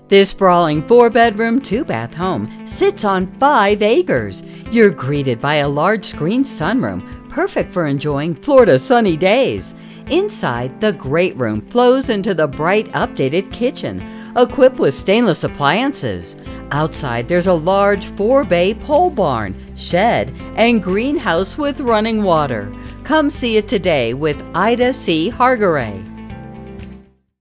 This sprawling 4-bedroom, 2-bath home sits on 5 acres. You're greeted by a large screen sunroom, perfect for enjoying Florida sunny days. Inside, the great room flows into the bright, updated kitchen, equipped with stainless appliances. Outside, there's a large 4-bay pole barn, shed, and greenhouse with running water. Come see it today with Ida C. Hargaray.